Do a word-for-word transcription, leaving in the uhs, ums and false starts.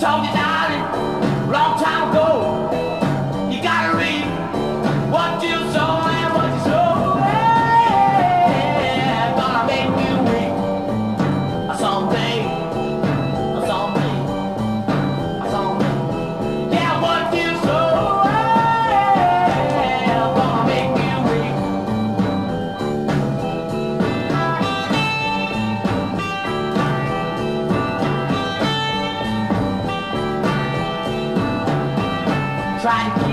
told you, darling, long time ago, you gotta reap what you sow and what you sow. Yeah, gonna make you weep someday, someday, someday. Yeah, what you sow, yeah, gonna make you weep. Try to